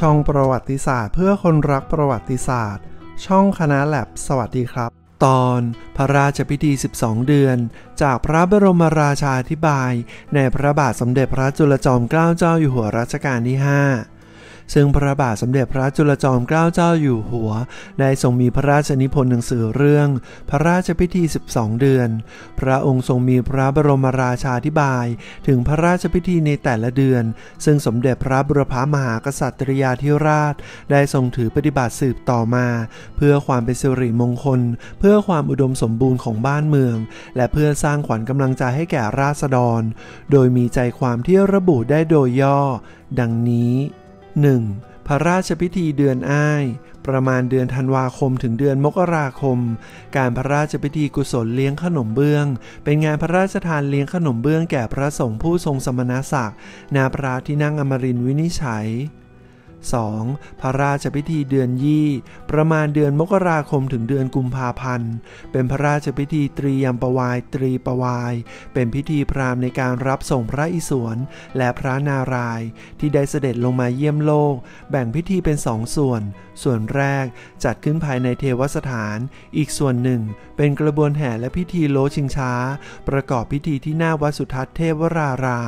ช่องประวัติศาสตร์เพื่อคนรักประวัติศาสตร์ช่องคณะแลบสวัสดีครับตอนพระราชพิธี12เดือนจากพระบรมราชาธิบายในพระบาทสมเด็จพระจุลจอมเกล้าเจ้าอยู่หัวรัชกาลที่5ซึ่งพระบาทสมเด็จพระจุลจอมเกล้าเจ้าอยู่หัวได้ทรงมีพระราชนิพนธ์หนังสือเรื่องพระราชพิธี12เดือนพระองค์ทรงมีพระบรมราชาธิบายถึงพระราชพิธีในแต่ละเดือนซึ่งสมเด็จพระบุรพมหากษัตริยาธิราชได้ทรงถือปฏิบัติสืบต่อมาเพื่อความเป็นสิริมงคลเพื่อความอุดมสมบูรณ์ของบ้านเมืองและเพื่อสร้างขวัญกำลังใจให้แก่ราษฎรโดยมีใจความที่ระบุได้โดยย่อดังนี้ 1. พระราชพิธีเดือนอ้ายประมาณเดือนธันวาคมถึงเดือนมกราคมการพระราชพิธีกุศลเลี้ยงขนมเบื้องเป็นงานพระราชทานเลี้ยงขนมเบื้องแก่พระสงฆ์ผู้ทรงสมณศักดิ์ณพระที่นั่งอมรินทร์วินิจฉัย 2. พระราชพิธีเดือนยี่ประมาณเดือนมกราคมถึงเดือนกุมภาพันธ์เป็นพระราชพิธีตรียมปวายตรีปวายเป็นพิธีพราหมณ์ในการรับส่งพระอิศวรและพระนารายณ์ที่ได้เสด็จลงมาเยี่ยมโลกแบ่งพิธีเป็น2ส่วนแรกจัดขึ้นภายในเทวสถานอีกส่วนหนึ่งเป็นกระบวนแห่และพิธีโลชิงช้าประกอบพิธีที่หน้าวัดสุทัศน์เทพวราราม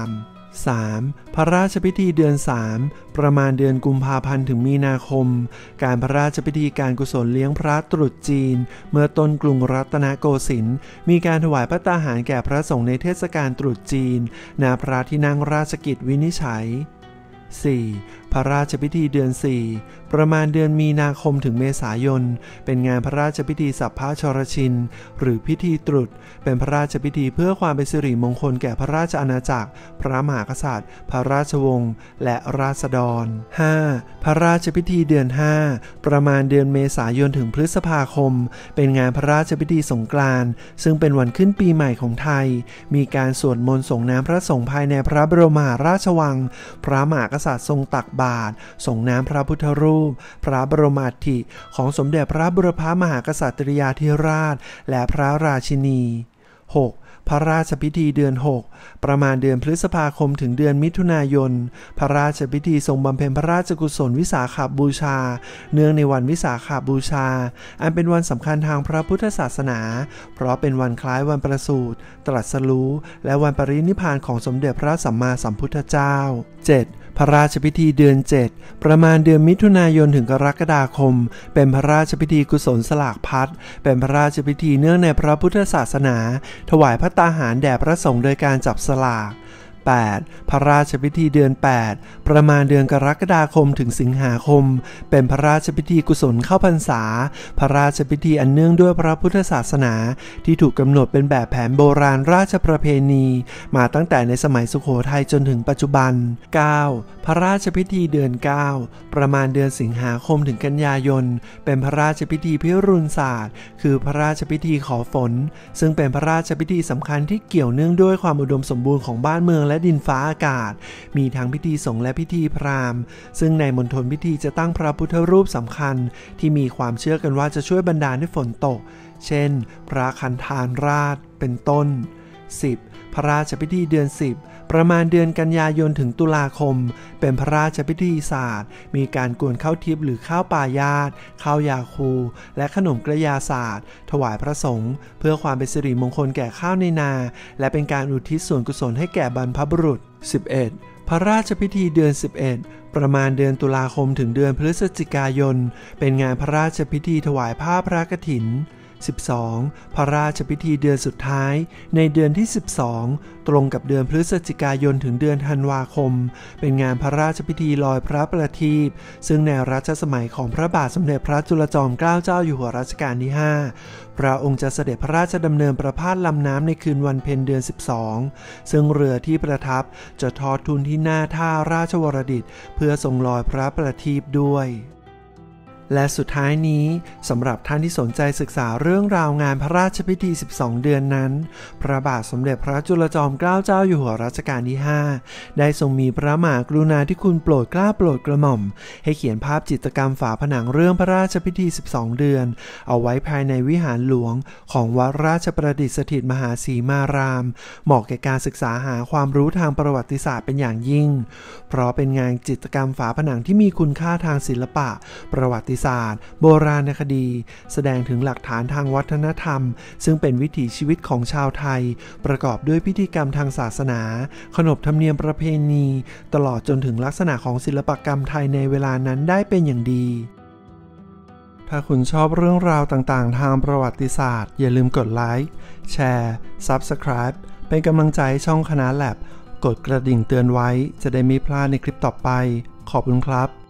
3. พระราชพิธีเดือน3ประมาณเดือนกุมภาพันธ์ถึงมีนาคมการพระราชพิธีการกุศลเลี้ยงพระตรุษจีนเมื่อต้นกรุงรัตนโกสินทร์มีการถวายภัตตาหารแก่พระสงฆ์ในเทศกาลตรุษจีนณพระที่นั่งราชกิจวินิจฉัย 4. พระราชพิธีเดือน4ประมาณเดือนมีนาคมถึงเมษายนเป็นงานพระราชพิธีสัพพะชรชินหรือพิธีตรุษเป็นพระราชพิธีเพื่อความเป็นสิริมงคลแก่พระราชอาณาจักรพระมหากษัตริย์พระราชวงศ์และราษฎร 5. พระราชพิธีเดือน5ประมาณเดือนเมษายนถึงพฤษภาคมเป็นงานพระราชพิธีสงกรานต์ซึ่งเป็นวันขึ้นปีใหม่ของไทยมีการสวดมนต์ส่งน้ำพระสงฆ์ภายในพระบรมมหาราชวังพระมหากษัตริย์ทรงตักบาตรส่งน้ำพระพุทธรูปพระบรมอัฐิของสมเด็จพระบุรพมหากษัตริยาธิราชและพระราชินี 6. พระราชพิธีเดือน6ประมาณเดือนพฤษภาคมถึงเดือนมิถุนายนพระราชพิธีทรงบำเพ็ญพระราชกุศลวิสาขบูชาเนื่องในวันวิสาขบูชาอันเป็นวันสำคัญทางพระพุทธศาสนาเพราะเป็นวันคล้ายวันประสูติตรัสรู้และวันปรินิพพานของสมเด็จพระสัมมาสัมพุทธเจ้า 7. พระราชพิธีเดือน7ประมาณเดือนมิถุนายนถึงกรกฎาคมเป็นพระราชพิธีกุศลสลากพัดเป็นพระราชพิธีเนื่องในพระพุทธศาสนาถวายภัตตาหารแด่พระสงฆ์โดยการจับสลาก 8. พระราชพิธีเดือน8ประมาณเดือนกรกฎาคมถึงสิงหาคมเป็นพระราชพิธีกุศลเข้าพรรษาพระราชพิธีอันเนื่องด้วยพระพุทธศาสนาที่ถูกกำหนดเป็นแบบแผนโบราณราชประเพณีมาตั้งแต่ในสมัยสุโขทัยจนถึงปัจจุบัน 9. พระราชพิธีเดือน9ประมาณเดือนสิงหาคมถึงกันยายนเป็นพระราชพิธีพิรุณศาสตร์คือพระราชพิธีขอฝนซึ่งเป็นพระราชพิธีสำคัญที่เกี่ยวเนื่องด้วยความอุดมสมบูรณ์ของบ้านเมืองและดินฟ้าอากาศมีทั้งพิธีสงฆ์และพิธีพราหมณ์ซึ่งในมณฑลพิธีจะตั้งพระพุทธรูปสำคัญที่มีความเชื่อกันว่าจะช่วยบันดาลให้ฝนตกเช่นพระคันธารราชเป็นต้น 10. พระราชพิธีเดือน10ประมาณเดือนกันยายนถึงตุลาคมเป็นพระราชพิธีศาสตร์มีการกวนข้าวทิพย์หรือข้าวปายาตข้าวยาคูและขนมกระยาศาสตร์ถวายพระสงฆ์เพื่อความเป็นสิริมงคลแก่ข้าวในนาและเป็นการอุทิศส่วนกุศลให้แก่บรรพบุรุษ 11. พระราชพิธีเดือน11ประมาณเดือนตุลาคมถึงเดือนพฤศจิกายนเป็นงานพระราชพิธีถวายผ้าพระกฐิน 12. พระราชพิธีเดือนสุดท้ายในเดือนที่12ตรงกับเดือนพฤศจิกายนถึงเดือนธันวาคมเป็นงานพระราชพิธีลอยพระประทีปซึ่งในรัชสมัยของพระบาทสมเด็จพระจุลจอมเกล้าเจ้าอยู่หัวรัชกาลที่5พระองค์จะเสด็จพระราชดำเนินประพาสลำน้ำในคืนวันเพ็ญเดือน12ซึ่งเรือที่ประทับจะทอดทุนที่หน้าท่าราชวรดิตเพื่อทรงลอยพระประทีปด้วยและสุดท้ายนี้สำหรับท่านที่สนใจศึกษาเรื่องราวงานพระราชพิธี12เดือนนั้นพระบาทสมเด็จพระจุลจอมเกล้าเจ้าอยู่หัวรัชกาลที่5ได้ทรงมีพระมหากรุณาธิคุณโปรดเกล้าโปรดกระหม่อมให้เขียนภาพจิตรกรรมฝาผนังเรื่องพระราชพิธี12เดือนเอาไว้ภายในวิหารหลวงของวัดราชประดิษฐิตมหาสีมารามเหมาะแก่การศึกษาหาความรู้ทางประวัติศาสตร์เป็นอย่างยิ่งเพราะเป็นงานจิตรกรรมฝาผนังที่มีคุณค่าทางศิลปะประวัติศาสตร์โบราณคดีแสดงถึงหลักฐานทางวัฒนธรรมซึ่งเป็นวิถีชีวิตของชาวไทยประกอบด้วยพิธีกรรมทางศาสนาขนบธรรมเนียมประเพณีตลอดจนถึงลักษณะของศิลปกรรมไทยในเวลานั้นได้เป็นอย่างดีถ้าคุณชอบเรื่องราวต่างๆทางประวัติศาสตร์อย่าลืมกดไลค์แชร์ Subscribe เป็นกำลังใจให้ช่องคณะแลบกดกระดิ่งเตือนไว้จะได้ไม่พลาดในคลิปต่อไปขอบคุณครับ